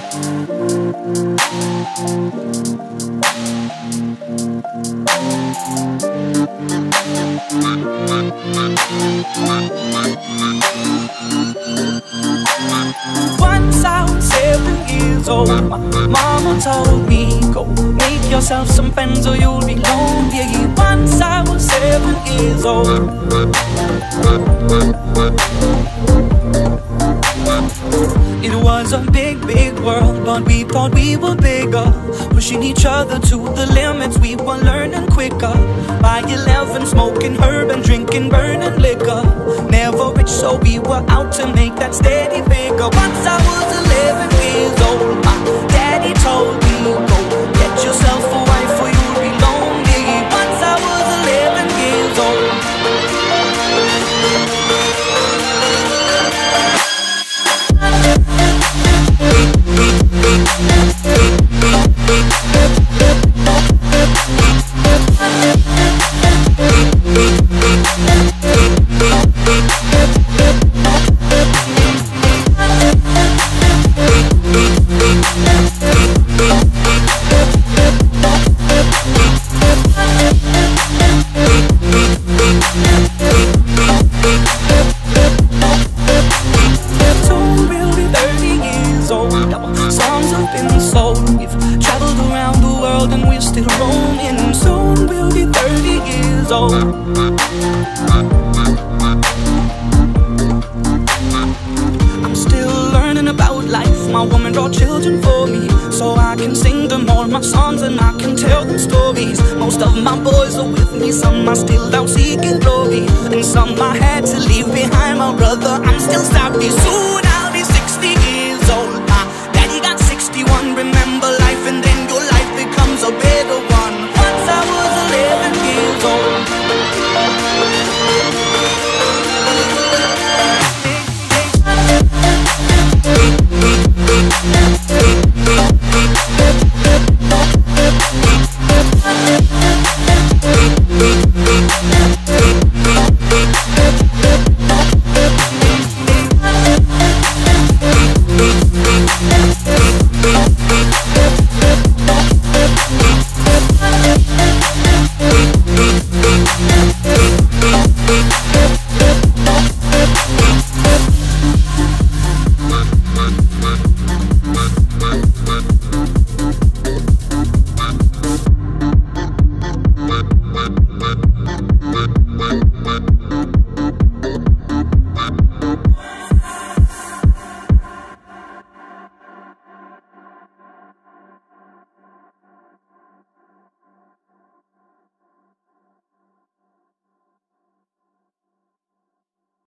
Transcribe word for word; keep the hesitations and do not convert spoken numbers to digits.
Once I was seven years old, my mama told me, go make yourself some friends or you'll be lonely. Once I was seven years old. It was a big, big world, but we thought we were bigger, pushing each other to the limits. We were learning quicker. By eleven, smoking herb and drinking burning liquor. Never rich, so we were out to make that steady figure. Once I was eleven years old, my daddy told me, go get yourself a wife or you'll be lonely. Once I was eleven years old. Songs have been sold, we've traveled around the world and we're still roaming. Soon we'll be thirty years old. I'm still learning about life. My woman brought children for me, so I can sing them all my songs and I can tell them stories. Most of my boys are with me, some are still out seeking glory, and some I had to leave behind. My brother, I'm still sorry. Soon